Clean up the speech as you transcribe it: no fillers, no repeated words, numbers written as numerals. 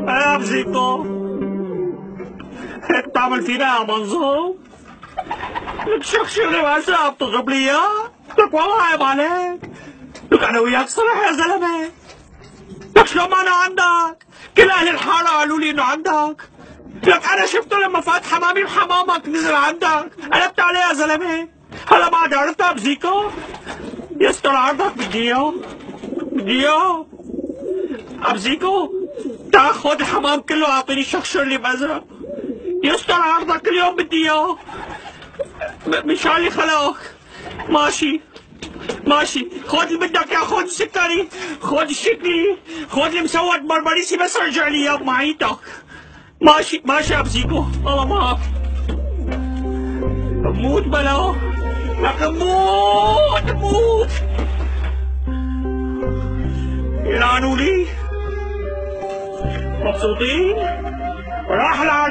يا بزيكو، هيك بتعمل فينا يا منظوم؟ لك شخشرني وهسه بتضرب لي اياه؟ لك والله عيب عليك. لك انا وياك صرح يا زلمه. لك شلون ما انا عندك؟ كل اهل الحاره قالوا لي انه عندك. لك انا شفته لما فات حمامي بحمامك نزل عندك، قلبت عليه يا زلمه. هلا بعد عرفتها بزيكو؟ يستر عرضك، بدي اياه، بدي اياه. ابزيكو تعال خد الحمام كله اعطيني شخشر لي بازرق. يستر عرضك، كل يوم بدي اياه. مشان اللي خلقك. ماشي ماشي، خد اللي بدك اياه، خد السكري، خد الشكلي، خد المسود بربريسي، بس ارجع لي اياه بمعيتك. ماشي ماشي يا بزيكو، والله معك. بموت بلا، لك بموت بموت. يلعنوا لي. مبسوطين؟ راح العالم.